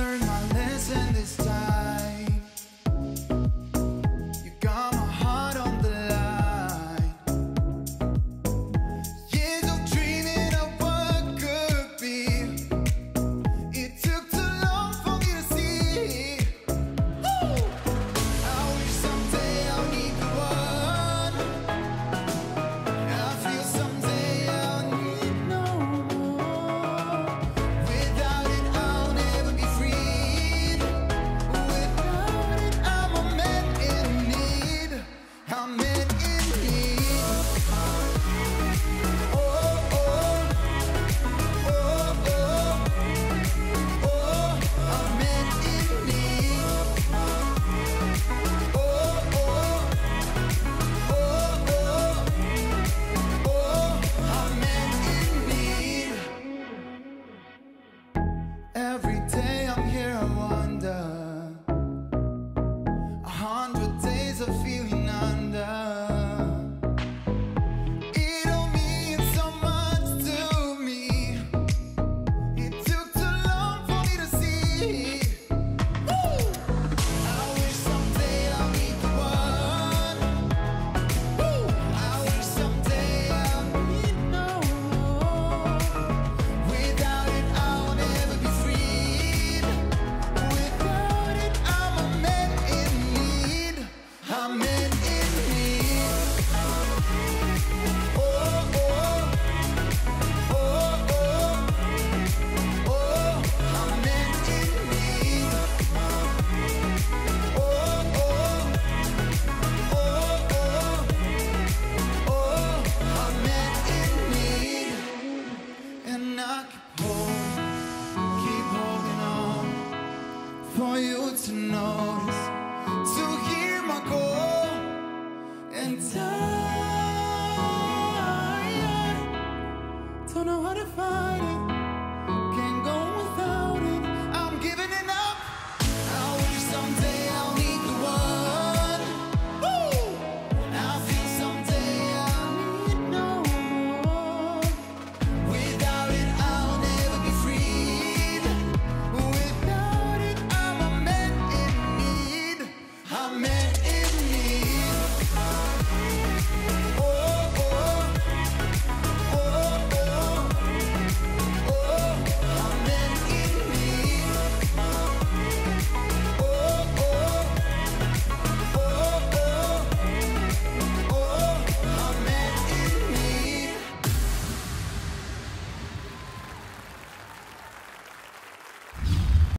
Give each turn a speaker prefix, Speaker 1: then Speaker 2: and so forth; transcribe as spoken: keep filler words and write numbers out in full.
Speaker 1: learned my lesson this time. You got my heart on the line. Years of dreaming of what could be. It took too long for me to see. Woo! I wish someday I'll need the one. I feel someday I'll need no more. Without it I'll never be free. Without it I'm a man in need. I'm a man in need. Oh, oh, oh, oh, oh, I'm a man in need. Oh, oh, oh, oh, oh, I'm a man in need. Every day I'm here, I wonder. A hundred days of feeling under. It all means so much to me. It took too long for me to see. Woo! I wish someday I'll meet the one. Woo! I wish someday I'll need no more. Without it I'll never be free. Without it I'm a man in need. I'm a man in need. Oh, oh, oh, oh, oh, I'm a man in need. Oh, oh, oh, oh, oh, I'm a man in need. And I keep holding, keep holding on for you to notice.